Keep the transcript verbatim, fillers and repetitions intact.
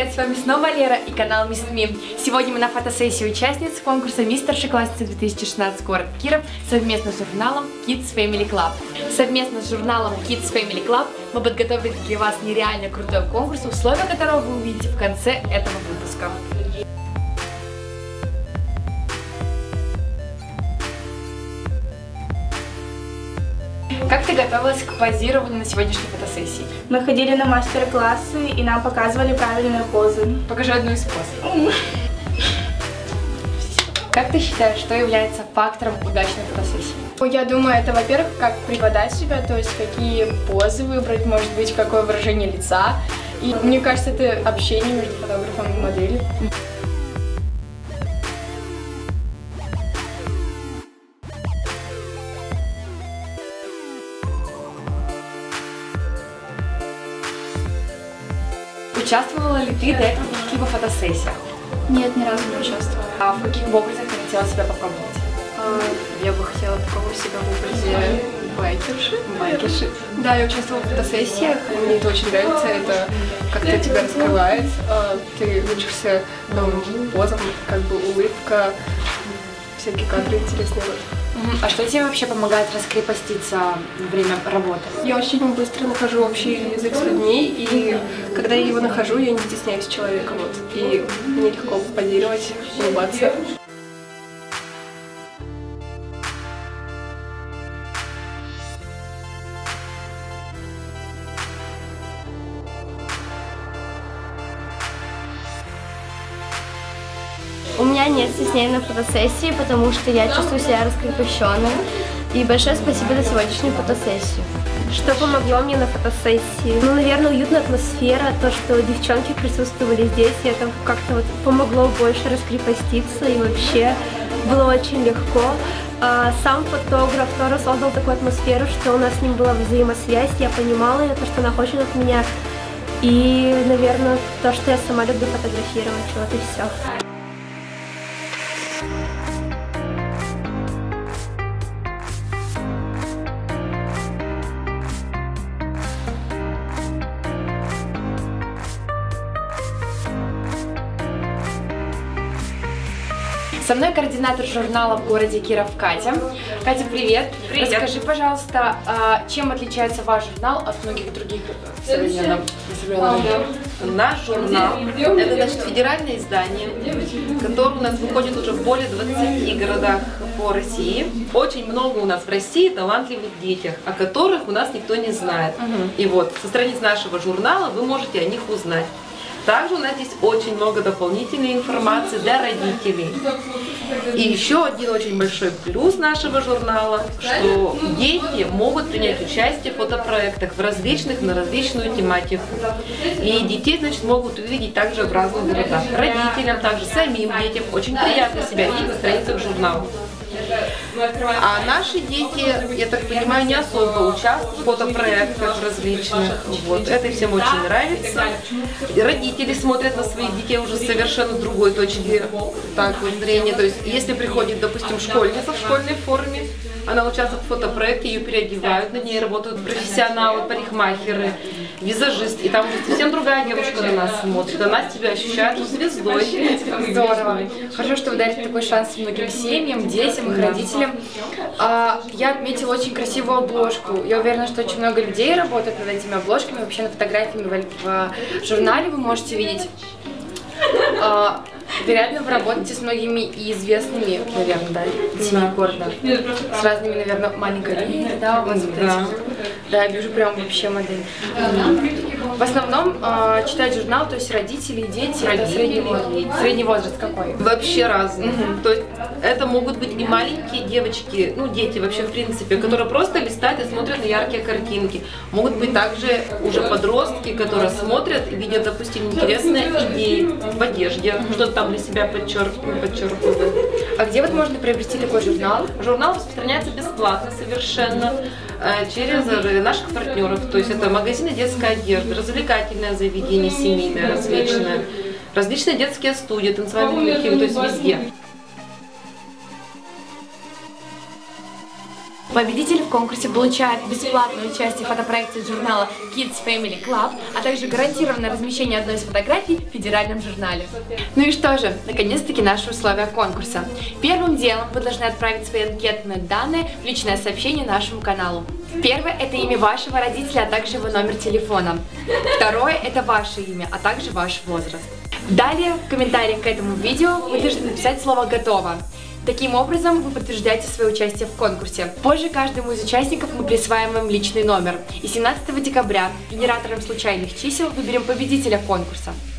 привет, с вами снова Лера и канал Мисс Ми. Сегодня мы на фотосессии участниц конкурса «Мисс Старшеклассница две тысячи шестнадцать. Город Киров» совместно с журналом Kids Family Club. Совместно с журналом Kids Family Club мы подготовили для вас нереально крутой конкурс, условия которого вы увидите в конце этого выпуска. Как ты готовилась к позированию на сегодняшней фотосессии? Мы ходили на мастер-классы и нам показывали правильные позы. Покажи одну из поз. Как ты считаешь, что является фактором удачной фотосессии? Я думаю, это, во-первых, как преподать себя, то есть какие позы выбрать, может быть, какое выражение лица. И мне кажется, это общение между фотографом и моделью. Участвовала ли ты до этого в каких-либо фотосессиях? Нет, ни разу не участвовала. А в каких образах ты хотела себя попробовать? А, я бы хотела попробовать себя в образе байкерши. Байкерши. Да, я участвовала в фотосессиях, мне это очень нравится, это как-то тебя раскрывает, ты учишься новым позам, как бы улыбка, всякие кадры интересные. А что тебе вообще помогает раскрепоститься во время работы? Я очень быстро нахожу общий язык с людьми, и когда я его нахожу, я не стесняюсь человека, вот, и мне легко позировать, улыбаться. У меня нет стеснения на фотосессии, потому что я чувствую себя раскрепощенной. И большое спасибо за сегодняшнюю фотосессию. Что помогло мне на фотосессии? Ну, наверное, уютная атмосфера, то, что девчонки присутствовали здесь, и это как-то вот помогло больше раскрепоститься, и вообще было очень легко. А сам фотограф тоже создал такую атмосферу, что у нас с ним была взаимосвязь, я понимала ее, то, что она хочет от меня, и, наверное, то, что я сама люблю фотографировать, вот и все. Со мной координатор журнала в городе Киров Катя. Катя, привет. Привет. Расскажи, пожалуйста, чем отличается ваш журнал от многих других современных? Наш журнал – это, значит, федеральное издание, которое у нас выходит уже в более двадцати городах по России. Очень много у нас в России талантливых детей, о которых у нас никто не знает. Угу. И вот со страниц нашего журнала вы можете о них узнать. Также у нас здесь очень много дополнительной информации для родителей. И еще один очень большой плюс нашего журнала, что дети могут принять участие в фотопроектах в различных, на различную тематику. И детей, значит, могут увидеть также в разных городах. Родителям, также самим детям очень приятно себя видеть на страницах журнала. А наши дети, я так понимаю, не особо участвуют в фотопроектах различных. Вот. Это всем очень нравится. И родители смотрят на своих детей уже с совершенно другой точки так, вот, зрения. То есть, если приходит, допустим, школьница в школьной форме, она участвует в фотопроекте, ее переодевают, на ней работают профессионалы, парикмахеры, визажист. И там уже совсем другая девушка на нас смотрит. Она себя ощущает звездой. Здорово. Хорошо, что вы дали такой шанс многим семьям, детям, их родителям. А, я отметила очень красивую обложку. Я уверена, что очень много людей работают над этими обложками. Вообще над фотографиями в, в журнале вы можете видеть. А, вероятно, вы работаете с многими и известными, наверное, да, детьми города. С разными, наверное, маленькой линией, да, у вас вот да. Да, я вижу прям вообще модель. В основном э, читать журнал, то есть родители и дети, родители, это средний возраст. Средний возраст какой? Вообще разный. Угу. То есть это могут быть и маленькие девочки, ну дети вообще в принципе, которые просто листают и смотрят на яркие картинки. Могут быть также уже подростки, которые смотрят и видят, допустим, интересные идеи в одежде, что-то там для себя подчеркивают, подчеркивают. А где вот можно приобрести такой журнал? Журнал распространяется бесплатно совершенно через наших партнеров. То есть это магазины детской одежды, развлекательное заведение семейное различное, различные детские студии, танцевальные коллективы, то есть везде. Победитель в конкурсе получает бесплатное участие в фотопроекте журнала Kids Family Club, а также гарантированное размещение одной из фотографий в федеральном журнале. Ну и что же, наконец-таки наши условия конкурса. Первым делом вы должны отправить свои анкетные данные в личное сообщение нашему каналу. Первое – это имя вашего родителя, а также его номер телефона. Второе – это ваше имя, а также ваш возраст. Далее, в комментариях к этому видео вы должны написать слово «Готово». Таким образом, вы подтверждаете свое участие в конкурсе. Позже каждому из участников мы присваиваем им личный номер. И семнадцатого декабря генератором случайных чисел выберем победителя конкурса.